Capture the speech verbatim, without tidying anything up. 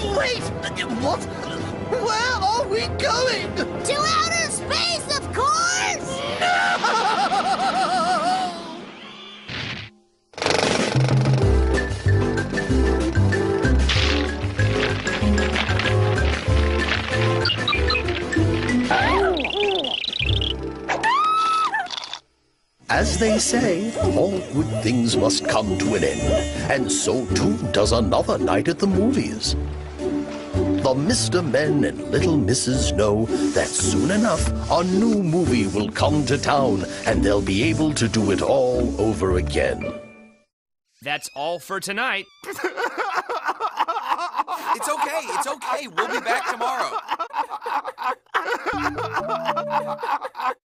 Wait! What? Where are we going? To outer space, of course! No! As they say, all good things must come to an end, and so too does another night at the movies. The Mister Men and Little Missus know that soon enough a new movie will come to town, and they'll be able to do it all over again. That's all for tonight. It's okay, it's okay. We'll be back tomorrow.